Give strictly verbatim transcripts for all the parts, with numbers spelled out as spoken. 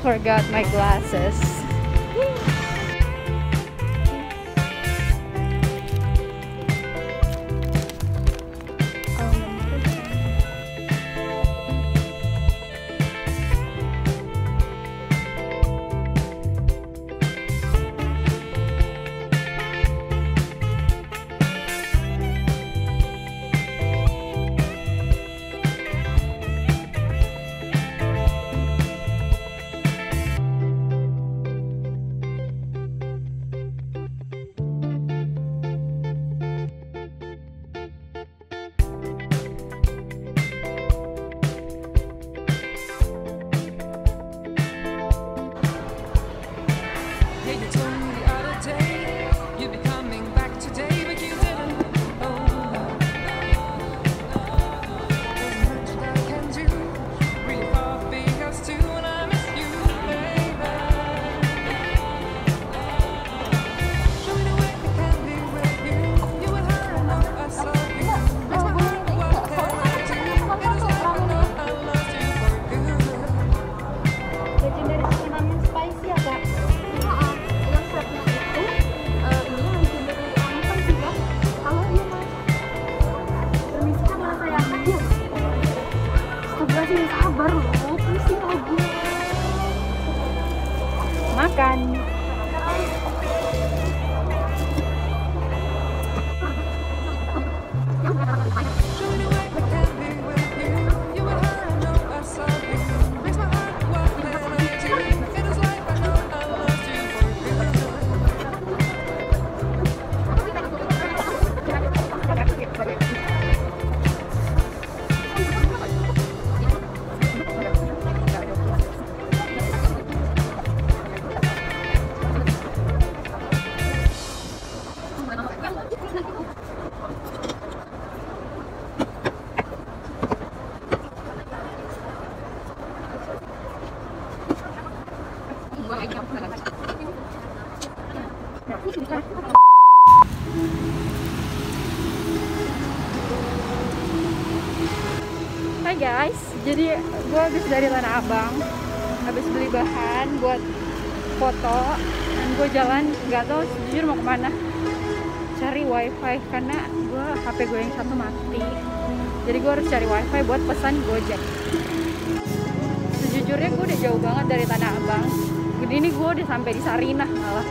forgot my glasses. Sabar loh, pusing lagi. Makan. Hai guys, jadi gue habis dari Tanah Abang, habis beli bahan buat foto, dan gue jalan nggak tahu jujur mau kemana, cari wifi karena gue H P gue yang satu mati, jadi gue harus cari wifi buat pesan Gojek. Sejujurnya gue udah jauh banget dari Tanah Abang, ini gue udah sampai di Sarinah malah.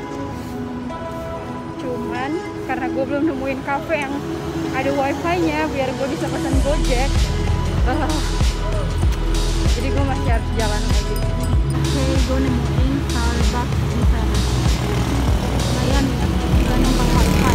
Cuman karena gue belum nemuin cafe yang ada wifi-nya biar gue bisa pesan Gojek. Uh, jadi gue masih harus jalan lagi. Oke, gue nemuin Starbucks di sana. Lumayan ya, tinggal numpang wifi.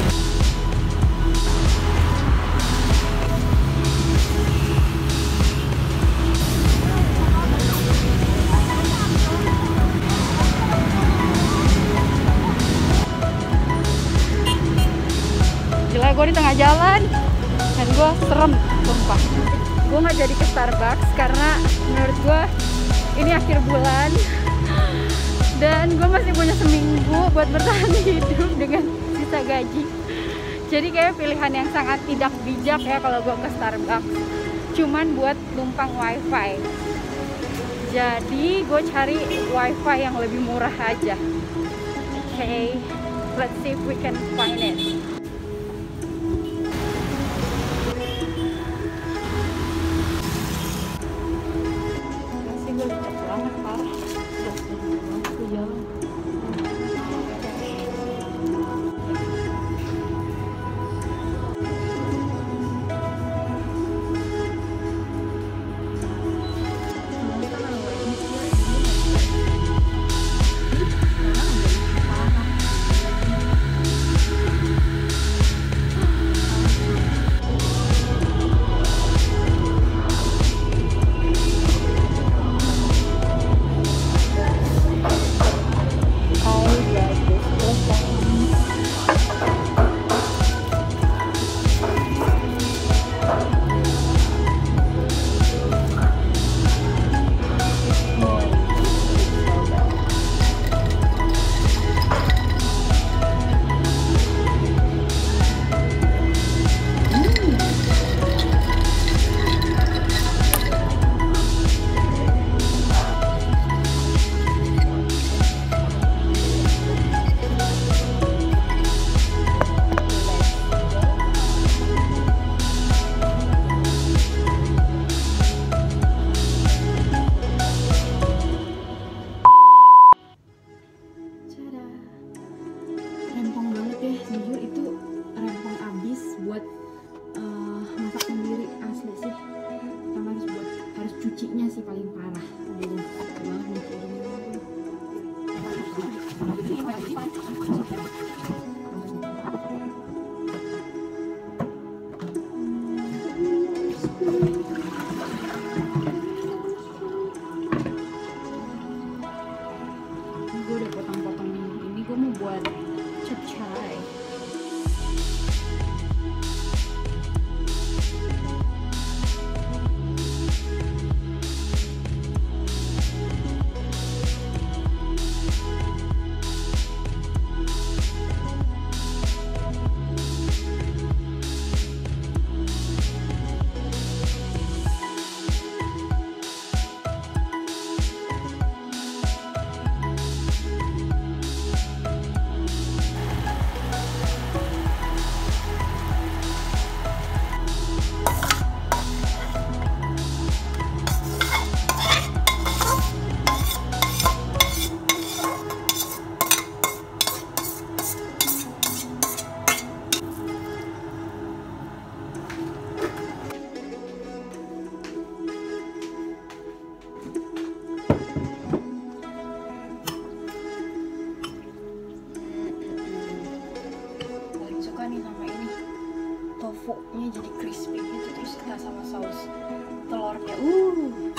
Gila, gue di tengah jalan dan gue serem, sumpah. Gue nggak jadi ke Starbucks karena menurut gue ini akhir bulan dan gue masih punya seminggu buat bertahan hidup dengan sisa gaji. Jadi kayak pilihan yang sangat tidak bijak ya kalau gue ke Starbucks, cuman buat numpang wifi. Jadi gue cari wifi yang lebih murah aja. Oke, okay, let's see if we can find it. tofunya jadi crispy gitu, terus kena sama saus telurnya. Uh,